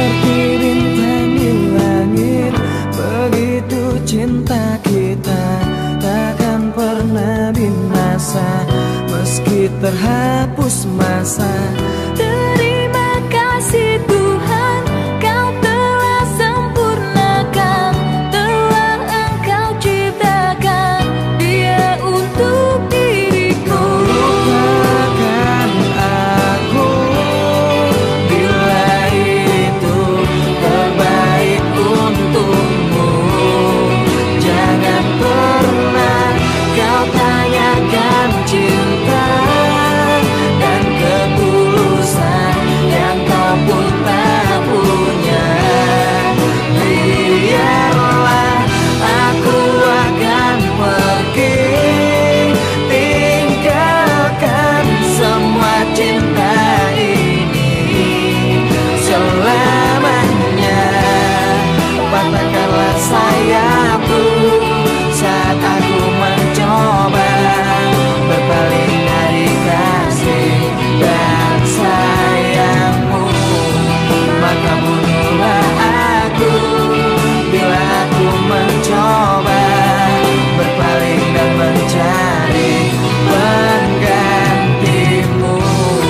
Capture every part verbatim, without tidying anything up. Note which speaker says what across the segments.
Speaker 1: Seperti bintang di langit, begitu cinta kita takkan pernah binasa, meski terhapus masa.
Speaker 2: Terima kasih Tuhan, Kau telah sempurnakan, telah Engkau ciptakan Dia untuk diriku.
Speaker 1: Lupakan aku bila itu terbaik untukmu. Jangan pernah kau tanyakan cinta dan ketulusan yang kau pun tak punya. Biarlah aku akan pergi, tinggalkan semua cinta ini selamanya. Patahkanlah sayapku saat aku mencoba berpaling dari kasih dan sayangmu. Maka bunuhlah aku bila aku mencoba berpaling dan mencari penggantimu.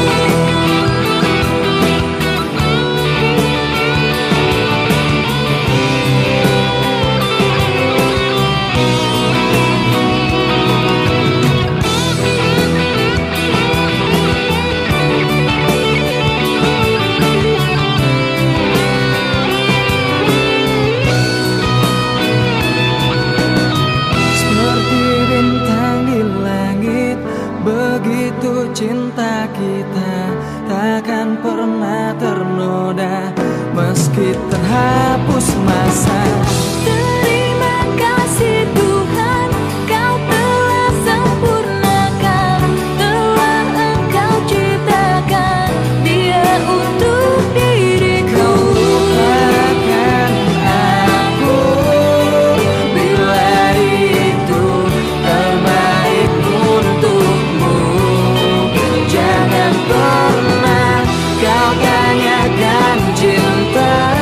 Speaker 1: Seperti bintang di langit, begitu cinta kita takkan pernah ternoda, meski terhapus masa.
Speaker 2: Terima kasih Tuhan, Kau telah sempurnakan, telah Engkau ciptakan Dia untuk diriku.
Speaker 1: Lupakan aku bila itu terbaik untukmu. Jangan pernah kau tanyakan cinta